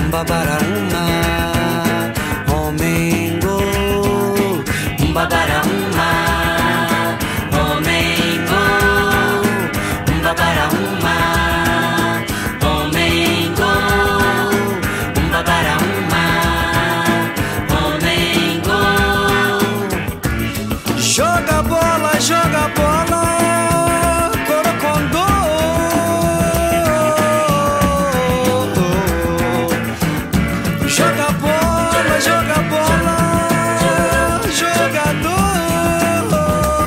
Babaraúma, Omengo, Babaraúma, Omengo, Babaraúma, Omengo, Babaraúma, Omengo. Joga bola, corocondô. Joga bola, jogador.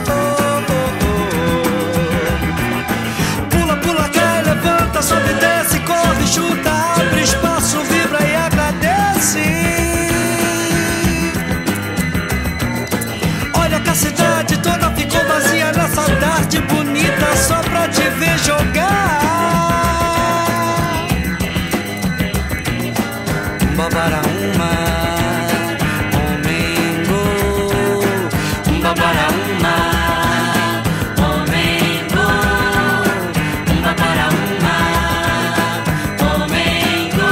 Pula, pula, cai, levanta, sobe, desce, corre, chuta, abre espaço, vibra e agradece. Olha que a cidade toda ficou vazia nessa tarde bonita só pra te ver jogar. Babaraúma, Omengo, Babaraúma, Omengo, Babaraúma, Omengo.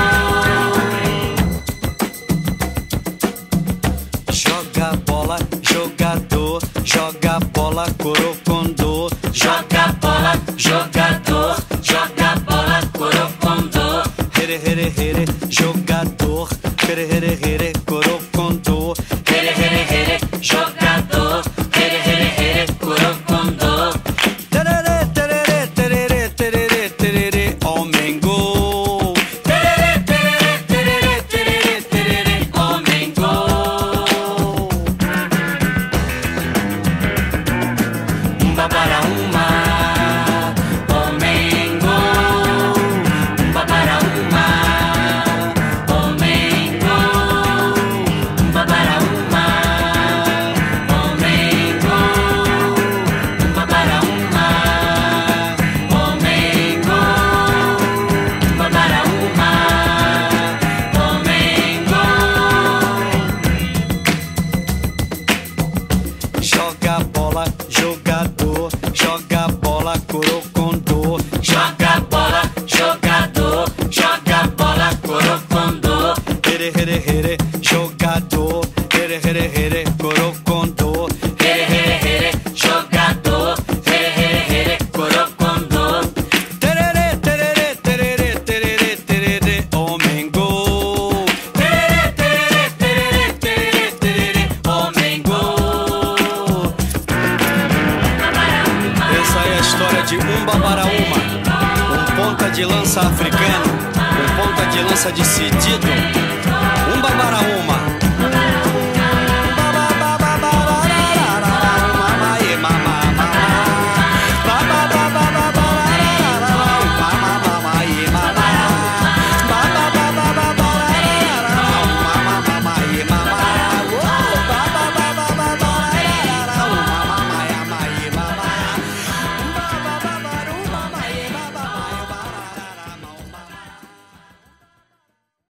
Joga bola, jogador, joga bola, corocondô. Joga bola, jogador, joga bola, corocondô. Here, here, here, jogador. Here, here, here, corocondô. Here, here, here, jogador. Here, here, here, corocondô. Tererê, tererê, tererê, tererê, tererê, Omengo. Tererê, tererê, tererê, tererê, tererê, Omengo. Babaraúma, Omengo, Babaraúma. Joga bola, jogador, joga bola, corocondô. Joga bola, jogador, joga bola, corocondô. Here, here, here, jogador. Here, here, here, corocondô. Here, here, here, jogador. Here, here, here, corocondô. Tererê, tererê, tererê, tererê, tererê, Omengo. Tererê, tererê, tererê, tererê, tererê, Omengo. Essa é a história de Babaraúma, ponta de lança africano, ponta de lança decidido. Babaraúma.